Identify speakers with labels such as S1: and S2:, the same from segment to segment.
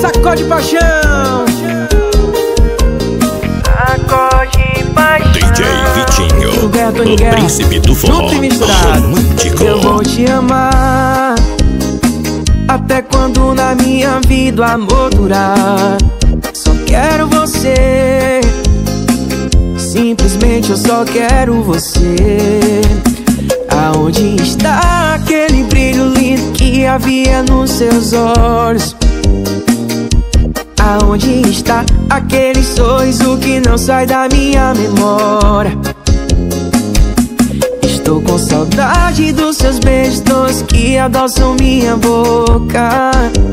S1: Sacode paixão.
S2: Sacode paixão.
S3: DJ Vitinho, o príncipe do forró romântico.
S2: Eu vou te amar até quando na minha vida o amor durar. Só quero você, simplesmente eu só quero você. Aonde está aquele brilho lindo que havia nos seus olhos? Aonde está aquele sorriso que não sai da minha memória? Estou com saudade dos seus beijos doces que adoçam minha boca,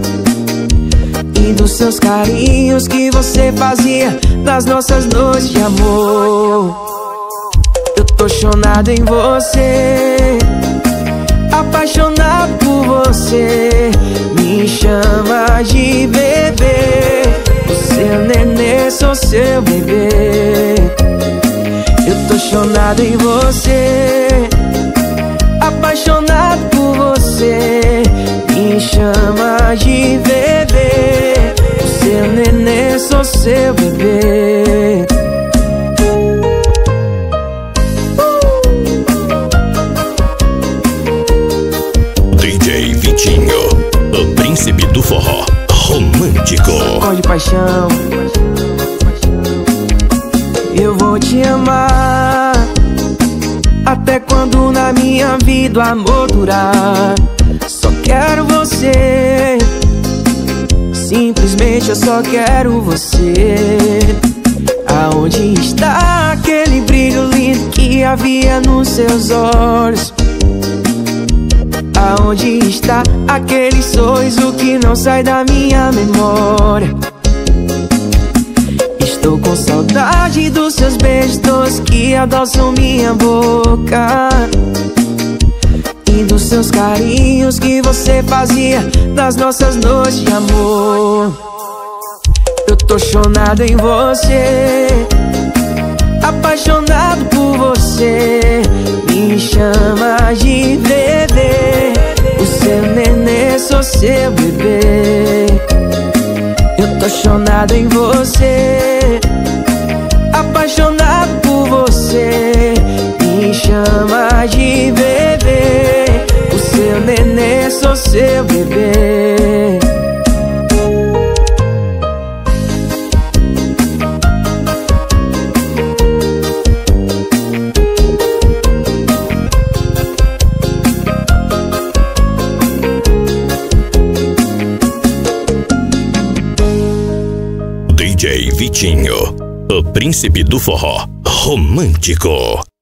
S2: e dos seus carinhos que você fazia nas nossas noites de amor. Eu tô chonado em você, apaixonado por você. Me chama de bebê, o seu nenê, sou seu bebê. Eu tô chonado em você, apaixonado por você. Me chama de bebê, o seu nenê, sou seu bebê.
S3: DJ Vitinho, o príncipe do forró romântico.
S2: Sacode paixão. Eu vou te amar até quando na minha vida o amor durar. Só quero você, simplesmente eu só quero você. Aonde está aquele brilho lindo que havia nos seus olhos? Aonde está aquele sorriso que não sai da minha memória? Estou com saudade dos seus beijos doces que adoçam minha boca, e dos seus carinhos que você fazia nas nossas noites de amor. Eu tô chonado em você, apaixonado por você. Me chama de bebê, o seu nenê, sou seu bebê. Eu tô chonado em você, apaixonado por você. Me chama de bebê, o seu nenê, sou seu bebê.
S3: DJ Vitinho, o príncipe do forró romântico.